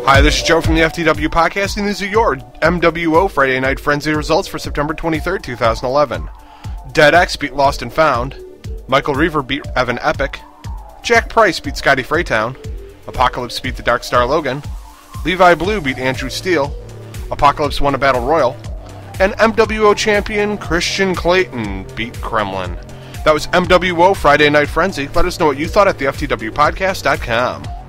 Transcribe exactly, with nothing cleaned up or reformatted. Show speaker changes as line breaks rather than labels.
Hi, this is Joe from the F T W Podcast, and these are your M W O Friday Night Frenzy results for September twenty-third, two thousand eleven. Dead X beat Lost and Found. Michael Reaver beat Evan Epic. Jack Price beat Scotty Freytown. Apocalypse beat the Dark Star Logan. Levi Blue beat Andrew Steele. Apocalypse won a Battle Royal. And M W O champion Christian Clayton beat Kremlin. That was M W O Friday Night Frenzy. Let us know what you thought at the F T W podcast dot com.